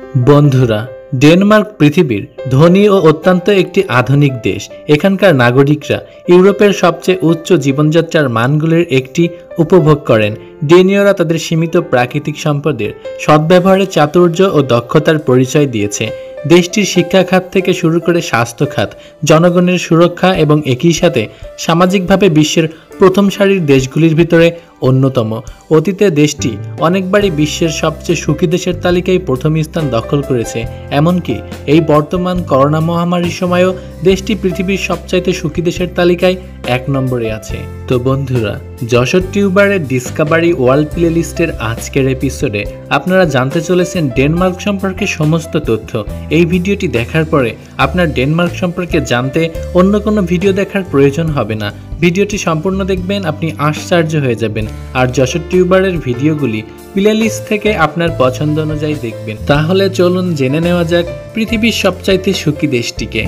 বন্ধুরা, ডেনমার্ক পৃথিবীর ধনী ও অত্যন্ত একটি আধুনিক দেশ। এখানকার নাগরিকরা ইউরোপের সবচেয়ে উচ্চ জীবনযাত্রার মানগুলির একটি উপভোগ করেন। ডেনীয়রা তাদের সীমিত প্রাকৃতিক সম্পদের সদ্ব্যবহারের চাতুর্য ও দক্ষতার পরিচয় দিয়েছে। দেশটির শিক্ষা খাত থেকে শুরু করে স্বাস্থ্য খাত, জনগণের সুরক্ষা এবং একই সাথে সামাজিকভাবে বিশ্বের প্রথম সারির দেশগুলির ভিতরে অন্যতম। অতীতে দেশটি অনেকবারই বিশ্বের সবচেয়ে সুখী দেশের তালিকায় প্রথম স্থান দখল করেছে। এমনকি এই বর্তমান করোনা মহামারীর সময়ও দেশটি পৃথিবীর সবচাইতে সুখী দেশের তালিকায় 1 নম্বরে আছে। তো বন্ধুরা, যশোর টিউবারের ডিসকভারি ওয়ার্ল্ড প্লে লিস্টের আজকের এপিসোডে আপনারা জানতে চলেছেন ডেনমার্ক সম্পর্কে সমস্ত তথ্য। এই ভিডিওটি দেখার পরে আপনার ডেনমার্ক সম্পর্কে জানতে অন্য কোনো ভিডিও দেখার প্রয়োজন হবে না। ভিডিওটি সম্পূর্ণ দেখবেন, আপনি আশ্চর্য হয়ে যাবেন। আর যশোর টিউবারের ভিডিওগুলি প্লে লিস্ট থেকে আপনার পছন্দ অনুযায়ী দেখবেন। তাহলে চলুন জেনে নেওয়া যাক পৃথিবীর সবচাইতে সুখী দেশটিকে।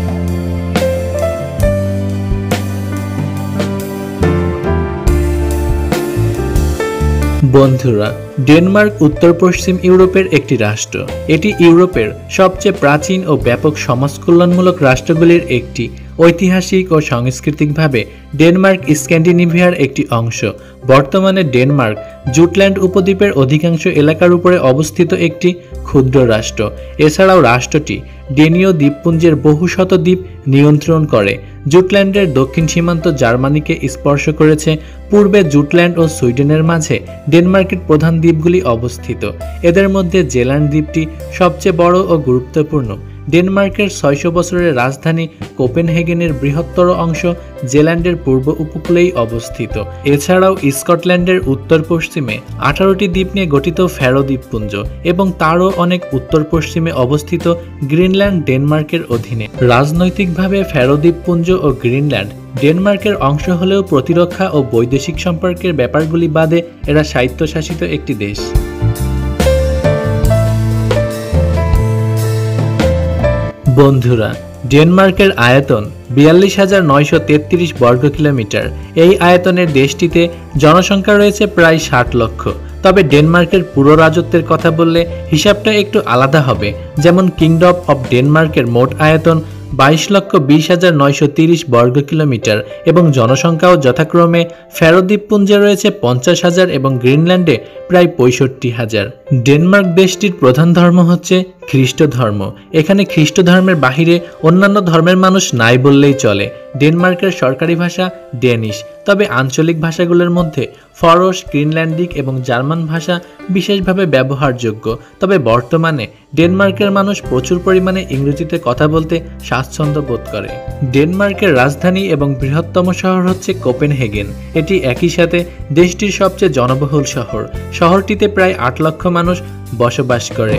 বন্ধুরা, ডেনমার্ক উত্তর পশ্চিম ইউরোপের একটি রাষ্ট্র। এটি ইউরোপের সবচেয়ে প্রাচীন ও ব্যাপক সমাজ কল্যাণমূলক রাষ্ট্রগুলির একটি। ঐতিহাসিক ও সাংস্কৃতিকভাবে ডেনমার্ক স্ক্যান্ডিনেভিয়ার একটি অংশ। বর্তমানে ডেনমার্ক জুটল্যান্ড উপদ্বীপের অধিকাংশ এলাকার উপরে অবস্থিত একটি ক্ষুদ্র রাষ্ট্র। এছাড়াও রাষ্ট্রটি ডেনীয় দ্বীপপুঞ্জের বহু শত দ্বীপ নিয়ন্ত্রণ করে। জুটল্যান্ডের দক্ষিণ সীমান্ত জার্মানিকে স্পর্শ করেছে। পূর্বে জুটল্যান্ড ও সুইডেনের মাঝে ডেনমার্কের প্রধান দ্বীপগুলি অবস্থিত। এদের মধ্যে জেল্যান্ড দ্বীপটি সবচেয়ে বড় ও গুরুত্বপূর্ণ। ডেনমার্কের 600 বছরের রাজধানী কোপেনহেগেনের বৃহত্তর অংশ জেল্যান্ডের পূর্ব উপকূলেই অবস্থিত। এছাড়াও স্কটল্যান্ডের উত্তর পশ্চিমে 18টি দ্বীপ নিয়ে গঠিত ফ্যারো দ্বীপপুঞ্জ এবং তারও অনেক উত্তর পশ্চিমে অবস্থিত গ্রিনল্যান্ড ডেনমার্কের অধীনে। রাজনৈতিকভাবে ফ্যারো দ্বীপপুঞ্জ ও গ্রিনল্যান্ড ডেনমার্কের অংশ হলেও প্রতিরক্ষা ও বৈদেশিক সম্পর্কের ব্যাপারগুলি বাদে এরা স্বায়ত্তশাসিত একটি দেশ। বন্ধুরা, ডেনমার্কের আয়তন 42,933 বর্গ কিলোমিটার। এই আয়তনের দেশটিতে জনসংখ্যা রয়েছে প্রায় 60 লক্ষ। তবে ডেনমার্কের পুরো রাজত্বের কথা বললে হিসাবটা একটু আলাদা হবে। যেমন কিংডম অব ডেনমার্কের মোট আয়তন 22,930 বর্গ কিলোমিটার এবং জনসংখ্যাও যথাক্রমে ফ্যারো দ্বীপপুঞ্জে রয়েছে 50,000 এবং গ্রিনল্যান্ডে প্রায় 65,000। ডেনমার্ক দেশটির প্রধান ধর্ম হচ্ছে খ্রিস্ট ধর্ম। এখানে খ্রিস্ট ধর্মের বাহিরে অন্যান্য ধর্মের মানুষ নাই বললেই চলে। ডেনমার্কের সরকারি ভাষা ডেনিশ, তবে আঞ্চলিক ভাষাগুলোর মধ্যে ফরস, গ্রিনল্যান্ডিক এবং জার্মান ভাষা বিশেষভাবে ব্যবহারযোগ্য। তবে বর্তমানে ডেনমার্কের মানুষ প্রচুর পরিমাণে ইংরেজিতে কথা বলতে স্বাচ্ছন্দ্য বোধ করে। ডেনমার্কের রাজধানী এবং বৃহত্তম শহর হচ্ছে কোপেনহেগেন। এটি একই সাথে দেশটির সবচেয়ে জনবহুল শহর। শহরটিতে প্রায় 8 লক্ষ মানুষ বসবাস করে।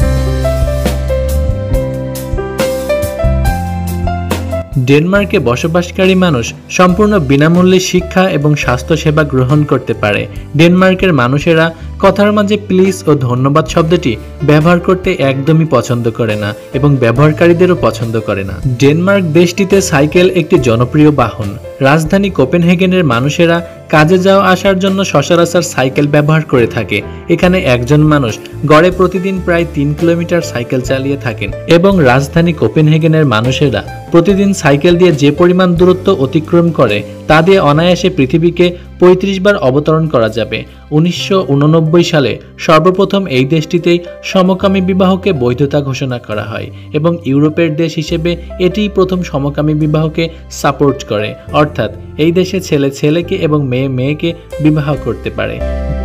ডেনমার্কে বসবাসকারী মানুষ সম্পূর্ণ বিনামূল্যে শিক্ষা এবং স্বাস্থ্য সেবা গ্রহণ করতে পারে। ডেনমার্কের মানুষেরা কথার মাঝে প্লিজ ও ধন্যবাদ শব্দটি ব্যবহার করতে একদমই পছন্দ করে না এবং ব্যবহারকারীদেরও পছন্দ করে না। ডেনমার্ক দেশটিতে সাইকেল একটি জনপ্রিয় বাহন। রাজধানী কোপেনহেগেনের মানুষেরা কাজে যাওয়া আসার জন্য সচরাচর সাইকেল ব্যবহার করে থাকে। এখানে একজন মানুষ গড়ে প্রতিদিন প্রায় 3 কিলোমিটার সাইকেল চালিয়ে থাকেন এবং রাজধানী কোপেনহেগেনের মানুষেরা প্রতিদিন সাইকেল দিয়ে যে পরিমাণ দূরত্ব অতিক্রম করে তা দিয়ে অনায়াসে পৃথিবীকে 35 বার অবতরণ করা যাবে। 1989 সালে সর্বপ্রথম এই দেশটিতেই সমকামী বিবাহকে বৈধতা ঘোষণা করা হয় এবং ইউরোপের দেশ হিসেবে এটিই প্রথম সমকামী বিবাহকে সাপোর্ট করে। অর্থাৎ এই দেশে ছেলে ছেলেকে এবং মেয়ে মেয়েকে বিবাহ করতে পারে।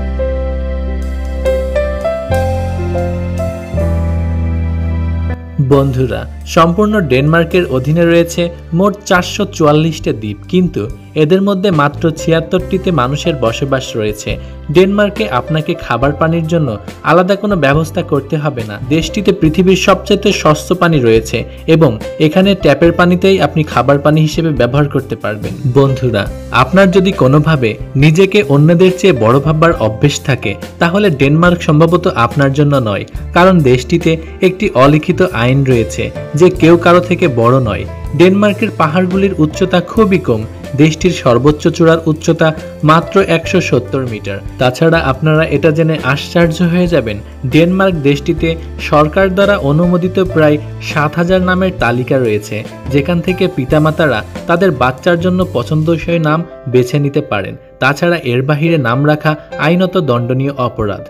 বন্ধুরা, সম্পূর্ণ ডেনমার্কের অধীনে রয়েছে মোট 444টি দ্বীপ, কিন্তু এদের মধ্যে মাত্র 76টিতে মানুষের বসবাস রয়েছে। ডেনমার্কে আপনাকে খাবার পানির জন্য আলাদা কোনো ব্যবস্থা করতে হবে না। দেশটিতে পৃথিবীর সবচেয়ে স্বচ্ছ পানি রয়েছে এবং এখানে ট্যাপের পানিতেই আপনি খাবার পানি হিসেবে ব্যবহার করতে পারবেন। বন্ধুরা, আপনার যদি কোনোভাবে নিজেকে অন্যদের চেয়ে বড় ভাববার অভ্যেস থাকে তাহলে ডেনমার্ক সম্ভবত আপনার জন্য নয়, কারণ দেশটিতে একটি অলিখিত আইন রয়েছে যে কেউ কারো থেকে বড় নয়। ডেনমার্কের পাহাড়গুলির উচ্চতা খুবই কম, দেশটির সর্বোচ্চ চূড়ার উচ্চতা মাত্র 170 মিটার। তাছাড়া আপনারা এটা জেনে আশ্চর্য হয়ে যাবেন, ডেনমার্ক দেশটিতে সরকার দ্বারা অনুমোদিত প্রায় 7000 নামের তালিকা রয়েছে, যেখান থেকে পিতামাতারা তাদের বাচ্চার জন্য পছন্দসই নাম বেছে নিতে পারেন। তাছাড়া এর বাহিরে নাম রাখা আইনত দণ্ডনীয় অপরাধ।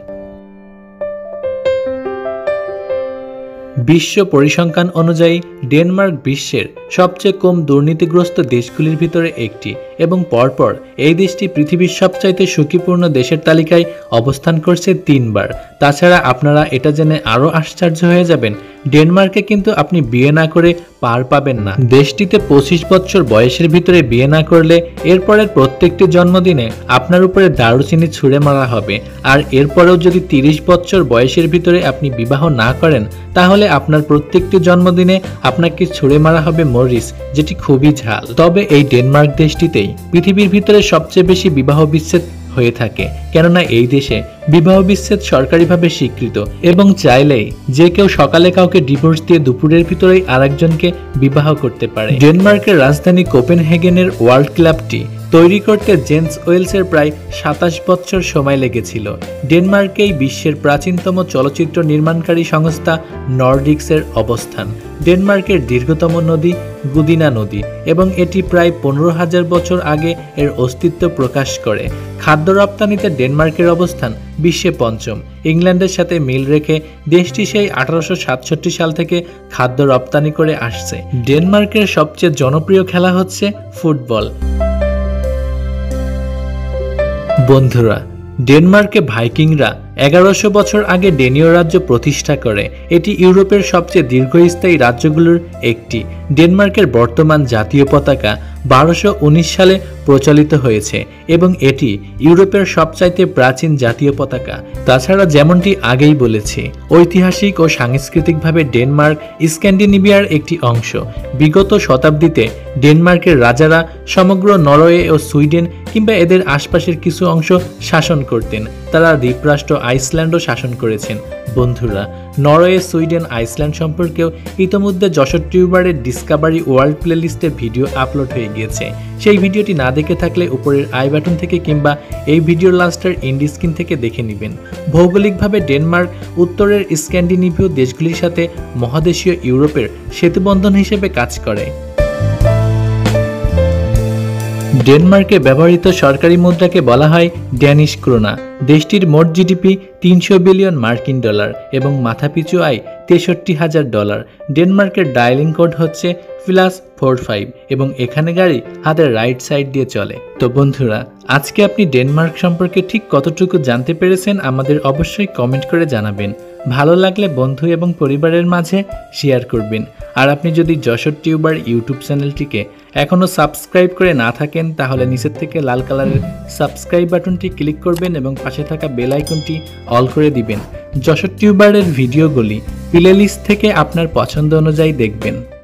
বিশ্ব পরিসংখ্যান অনুযায়ী ডেনমার্ক বিশ্বের সবচেয়ে কম দুর্নীতিগ্রস্ত দেশগুলির ভিতরে একটি এবং পরপর এই দেশটি পৃথিবীর সবচাইতে ঝুঁকিপূর্ণ দেশের তালিকায় অবস্থান করছে 3 বার। তাছাড়া আপনারা এটা জেনে আরও আশ্চর্য হয়ে যাবেন, ডেনমার্কে কিন্তু আপনি বিয়ে না করে পার পাবেন না। দেশটিতে 25 বছর বয়সের ভিতরে বিয়ে না করলে এরপরের প্রত্যেকটি জন্মদিনে আপনার উপরে দারুচিনি ছুঁড়ে মারা হবে। আর এরপরেও যদি 30 বছর বয়সের ভিতরে আপনি বিবাহ না করেন, তাহলে আপনার প্রত্যেকটি জন্মদিনে আপনাকে ছুঁড়ে মারা হবে মরিচ, যেটি খুবই ঝাল। তবে এই ডেনমার্ক দেশটিতেই পৃথিবীর ভিতরে সবচেয়ে বেশি বিবাহ বিচ্ছেদ হয়ে থাকে, কেননা এই দেশে বিবাহ বিচ্ছেদ সরকারিভাবে স্বীকৃত এবং চাইলেই যে কেউ সকালে কাউকে ডিভোর্স দিয়ে দুপুরের ভিতরেই আরেকজনকে বিবাহ করতে পারে। ডেনমার্কের রাজধানী কোপেনহেগেনের ওয়ার্ল্ড ক্লাবটি তৈরি করতে জেন্স ওয়েলসের প্রায় 27 বছর সময় লেগেছিল। ডেনমার্কেই বিশ্বের প্রাচীনতম চলচ্চিত্র নির্মাণকারী সংস্থা নর্ডিক্সের অবস্থান। ডেনমার্কের দীর্ঘতম নদী গুদিনা নদী এবং এটি প্রায় 15,000 বছর আগে এর অস্তিত্ব প্রকাশ করে। খাদ্য রপ্তানিতে ডেনমার্কের অবস্থান বিশ্বে 5ম। ইংল্যান্ডের সাথে মিল রেখে দেশটি সেই 1867 সাল থেকে খাদ্য রপ্তানি করে আসছে। ডেনমার্কের সবচেয়ে জনপ্রিয় খেলা হচ্ছে ফুটবল। বন্ধুরা, ডেনমার্কে ভাইকিংরা 1100 বছর আগে ডেনীয় রাজ্য প্রতিষ্ঠা করে। এটি ইউরোপের সবচেয়ে দীর্ঘস্থায়ী রাজ্যগুলোর একটি। ডেনমার্কের বর্তমান জাতীয় পতাকা 1219 সালে প্রচলিত হয়েছে এবং এটি ইউরোপের সবচাইতে প্রাচীন জাতীয় পতাকা। তাছাড়া যেমনটি আগেই বলেছি, ঐতিহাসিক ও সাংস্কৃতিকভাবে ডেনমার্ক স্ক্যান্ডিনেভিয়ার একটি অংশ। বিগত শতাব্দীতে ডেনমার্কের রাজারা সমগ্র নরওয়ে ও সুইডেন কিংবা এদের আশপাশের কিছু অংশ শাসন করতেন। তারা দ্বীপরাষ্ট্র আইসল্যান্ডও শাসন করেছেন। বন্ধুরা, নরওয়ে, সুইডেন, আইসল্যান্ড সম্পর্কেও ইতোমধ্যে যশোর টিউবারের ডিসকভারি ওয়ার্ল্ড প্লেলিস্টে ভিডিও আপলোড হয়ে গিয়েছে। সেই ভিডিওটি না দেখে থাকলে উপরের আই বাটন থেকে কিংবা এই ভিডিওর লাস্টের এন্ড স্ক্রিন থেকে দেখে নেবেন। ভৌগোলিকভাবে ডেনমার্ক উত্তরের স্ক্যান্ডিনেভীয় দেশগুলির সাথে মহাদেশীয় ইউরোপের সেতুবন্ধন হিসেবে কাজ করে। ডেনমার্কে ব্যবহৃত সরকারি মুদ্রাকে বলা হয় ড্যানিশ ক্রোনা। দেশটির মোট জিডিপি 300 বিলিয়ন মার্কিন ডলার এবং মাথাপিছু আয় 63,000 ডলার। ডেনমার্কের ডায়ালিং কোড হচ্ছে +45 এবং এখানে গাড়ি হাতের রাইট সাইড দিয়ে চলে। তো বন্ধুরা, আজকে আপনি ডেনমার্ক সম্পর্কে ঠিক কতটুকু জানতে পেরেছেন আমাদের অবশ্যই কমেন্ট করে জানাবেন। ভালো লাগলে বন্ধু এবং পরিবারের মাঝে শেয়ার করবেন। আর আপনি যদি যশোর টিউবার ইউটিউব চ্যানেলটিকে এখনও সাবস্ক্রাইব করে না থাকেন, তাহলে নিচের থেকে লাল কালারের সাবস্ক্রাইব বাটনটি ক্লিক করবেন এবং পাশে থাকা বেল আইকনটি অল করে দিবেন। যশোর টিউবারের ভিডিওগুলি প্লেলিস্ট থেকে আপনার পছন্দ অনুযায়ী দেখবেন।